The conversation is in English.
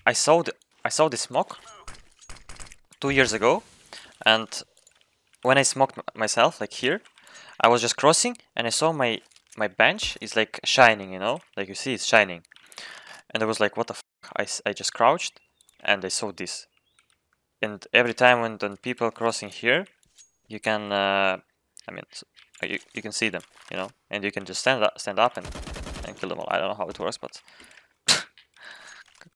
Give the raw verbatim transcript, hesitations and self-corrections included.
I saw the I saw the smoke two years ago, and when I smoked myself, like here, I was just crossing, and I saw my my bench is like shining, you know, like you see, it's shining, and I was like, what the f? I I just crouched, and I saw this, and every time when when people crossing here, you can, uh, I mean, you you can see them, you know, and you can just stand up, stand up and and kill them all. I don't know how it works, but